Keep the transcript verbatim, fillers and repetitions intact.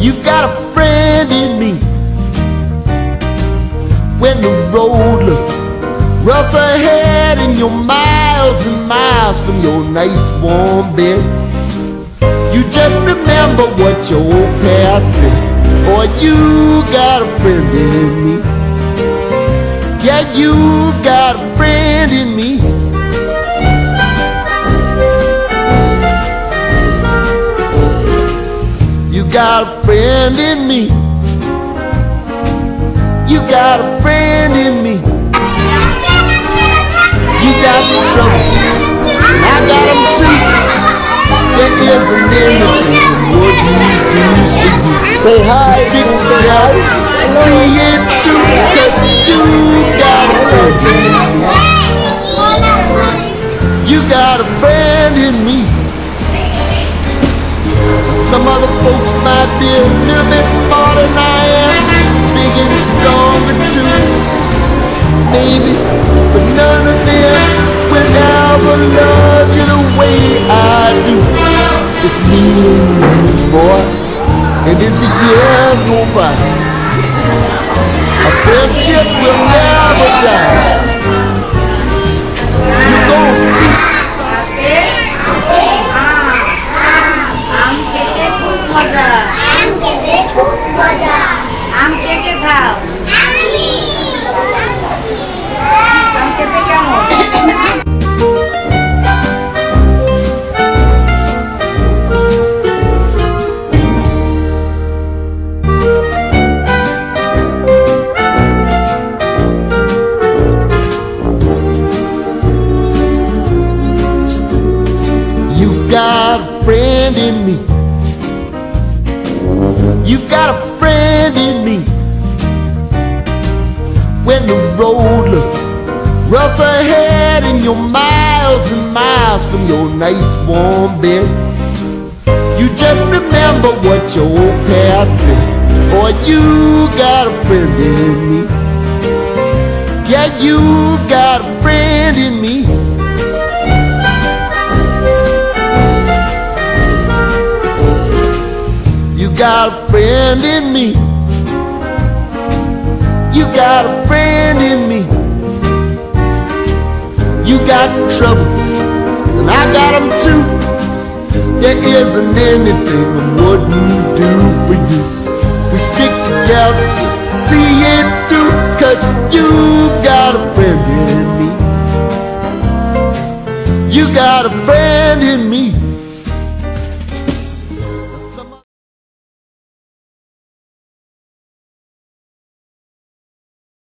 You got a friend in me. When the road looks rough ahead and you're miles and miles from your nice warm bed, you just remember what your old past said. Boy, you got a friend in me. Yeah, you got a friend in me. You got a friend in me. You got a friend in me. You got the trouble, and I got them too. There isn't anything what you do for you. Say hi. Stick together, see it through, 'cause you got a friend in me. You got a friend in me. Some other folks might be a little bit smarter than I am, big and stronger too, maybe, but none of them will ever love you the way I do. It's me and you, boy, and as the years go by, our friendship will never die. You're gonna see. आम के के खाओ आम के के क्या हो You got a friend in me. You got a friend in me. When the road looks rough ahead and you're miles and miles from your nice warm bed, you just remember what your old past said. Boy, you got a friend in me. Yeah, you got a friend in me. You got a friend in me. You got a friend in me. You got trouble, and I got them too. There isn't anything I wouldn't do for you. We stick together, see it through, 'cause you got a friend in me. You got a friend in me.